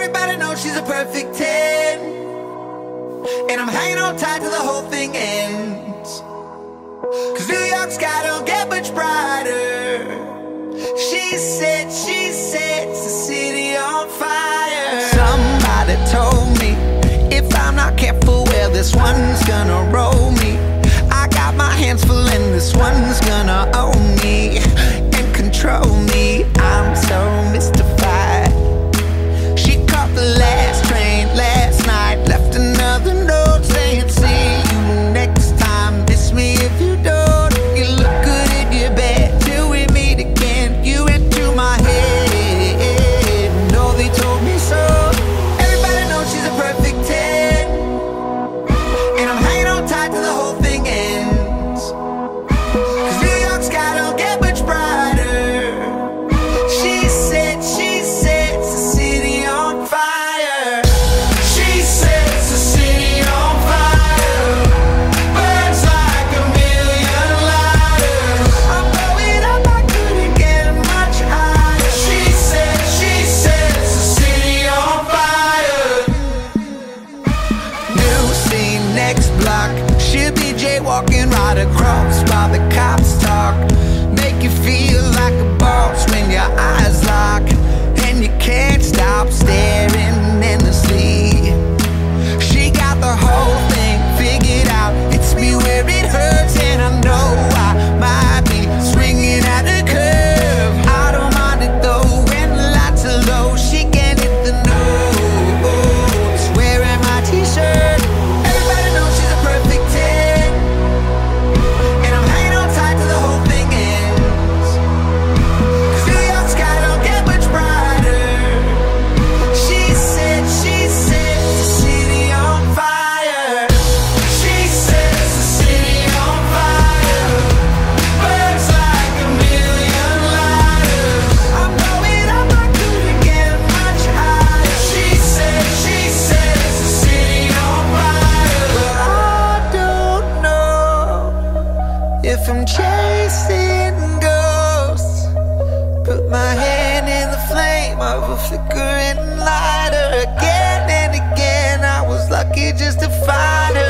Everybody knows she's a perfect 10, and I'm hanging on tight till the whole thing ends. Cause New York sky don't get much brighter. She sets the city on fire. Somebody told me if I'm not careful, well, this one's gonna roll me. I got my hands full and this one's gonna own me and control me. I'm so mystified. She caught the last train last night, left another note saying see you next time. Miss me if you don't. You look good in your bed till we meet again. You into my head. No, they told me so. Everybody knows she's a perfect 10, and I'm hanging on tight till the whole thing ends. Cause New York sky don't get much brighter. She sets the city on fire. She sets the city on fire. Burns like a million lighters. I'm blowing up, I couldn't get much higher. She sets the city on fire. New scene, next block. She'll be jaywalking right across while the cops talk. Make you feel like a boss when your eyes lock, and you can't stop staring endlessly. She got the whole thing figured out. It's me where it hurts, and I know I might be swinging at the curve. I don't mind it though when the lights are low. She can hit the nose wearing my t-shirt. Everybody knows she's a perfect 10, and I'm hanging on tight till the whole thing ends. Cause New York sky don't get much brighter. She sets the city on fire. She sets the city on fire. Burns like a million lighters. I'm blowing up, I couldn't get much higher. She sets the city on fire. But I don't know if I'm chasing ghosts. Put my hand in the flame of a flickering lighter. Again and again, I was lucky just to find her.